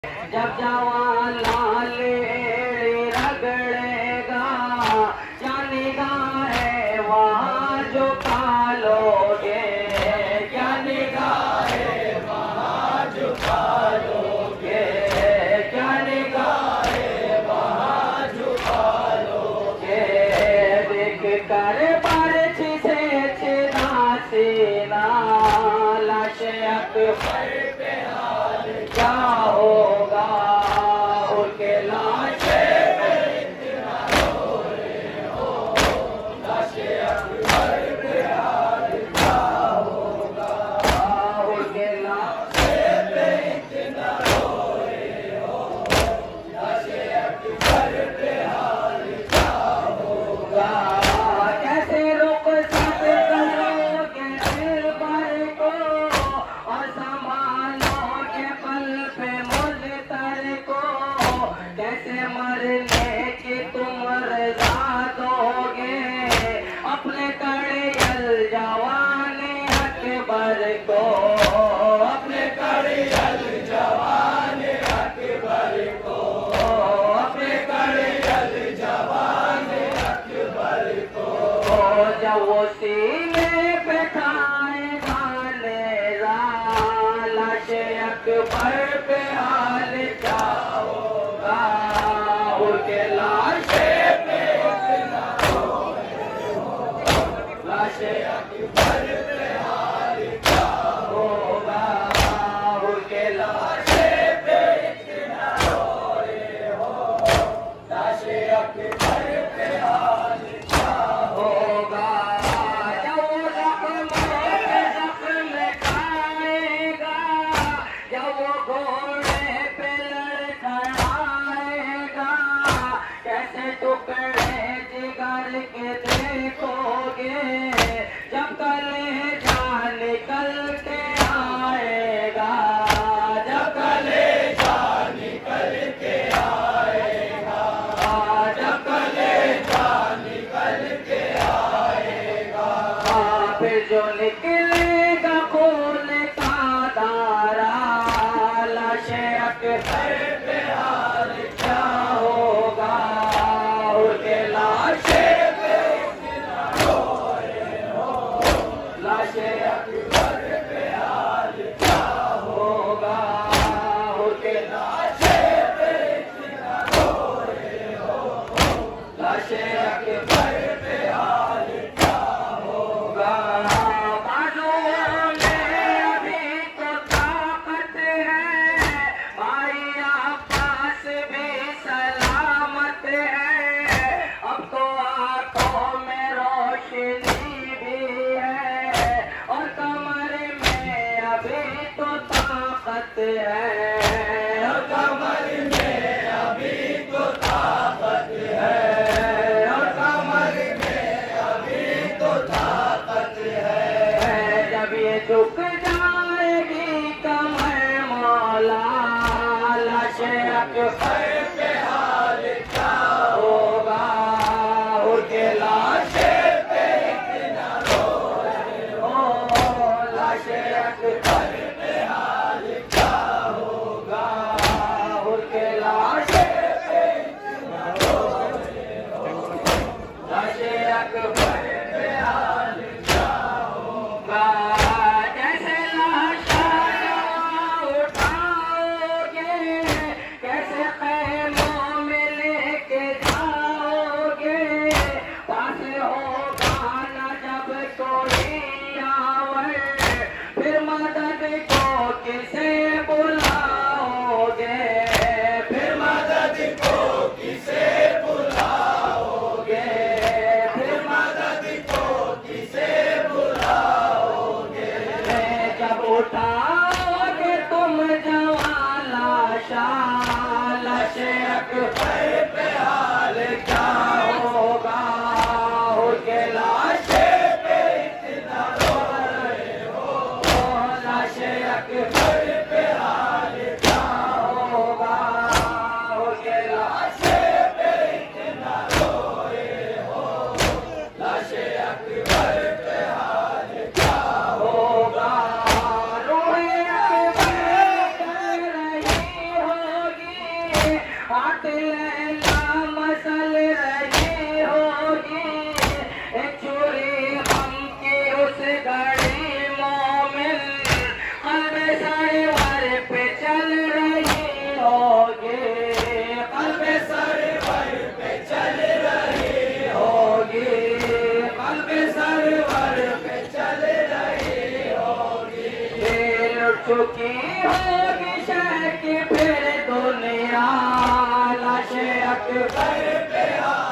जब जवान लाल रगड़ेगा जानेगा है वहाँ जो पालोगे, जानेगा है वहाँ जो पालोगे, जानेगा है वहाँ जो पालोगे। देख कर बरछी से छिना सीना लाश अकबर पे हाल क्या होगा, उनके लाशे पे इतना रोए हो, लाशे अकबर पे हाल क्या होगा, उनके लाशे पे इतना रोए हो, लाशे अकबर पे हाल क्या होगा। कैसे रोक सकते करोगे दिल भर को और संभालोगे पल पे मुल्तर को, कैसे मरने की तुम रजा दोगे अपने कड़ियल जवानी अकबर को, अपने कड़ियल जवानी अकबर को, अपने कड़ियल जवानी अकबर को। जब वो सीने पे खाएगा नेज़ा लाशे अकबर पे हाल क्या होगा, उनके लाशे पे इतना रोए हो, लाशे अकबर पे हाल क्या होगा, उनके लाशे पे इतना रोए हो, लाशे अकबर पे हाल क्या होगा। जब वो जख्म खाएगा, जब वो घोड़े पे लड़खड़ाएगा, कैसे टुकड़े जिगर के देखोगे जब कलेजा निकल के आएगा, जब कलेजा निकल के आएगा, जब कलेजा निकल के आएगा। फिर जो निकलेगा खून का धारा लाशे अकबर पे हाल क्या होगा, उनके लाशे पे इतना रोए हो, लाशे अकबर पे हाल क्या होगा, उनके लाशे पे इतना रोए हो, लाशे अकबर पे हाल क्या होगा। बाजुओं में अभी तो ताकत है, भाई आपस भी सलामत है, अब तो आंखों में रोशनी भी है और कमर में अभी तो ताकत है, और कमर में अभी तो ताकत है, और कमर में अभी तो ताकत है। जब ये झुक जाएगी कमर मौला लाशे अकबर पे हाल क्या होगा, उनके लाशे पे इतना रोए हो, लाशे अकबर पे हाल क्या होगा, उनके लाशे पे इतना रोए हो, लाशे अकबर पे हाल क्या होगा। जैसे लाशा उठाओगे कैसे खैमों में लेके जाओगे, पास होगा न जब कोई आवर फिर मदद को किसे बुलाओगे, फिर मदद को किसे बुलाओगे, फिर मदद को किसे बुलाओगे। जब उठाओगे तुम जवान लाशा लाशे अकबर पे हाल क्या होगा, उनके लाशे पे इतना रोए हो, लाशे अकबर पे हाल क्या होगा, उनके लाशे पे इतना रोए हो, लाशे अकबर पे हाल क्या होगा। रोए अकबर कर रही हो मसल रही होगी छुरी हम की उस घड़ी मोमिन कल्बे सरवर पे चल रही होगी कल्बे सरवर पे चल रही होगी कल्बे सरवर पे चल रही होगी लुट चुकी होगी शह की फिर दुनिया लाशे अकबर पे